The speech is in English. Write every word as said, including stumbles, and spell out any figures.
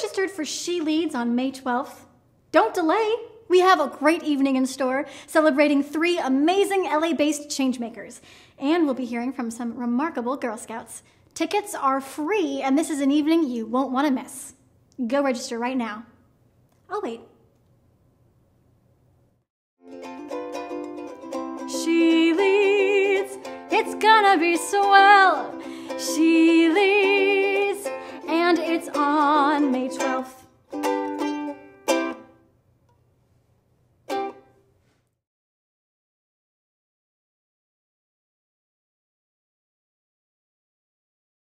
registered for She Leads on May twelfth? Don't delay. We have a great evening in store celebrating three amazing L A-based changemakers. And we'll be hearing from some remarkable Girl Scouts. Tickets are free, and this is an evening you won't want to miss. Go register right now. Oh, wait. She leads, it's gonna be swell. She leads, and it's on May twelfth.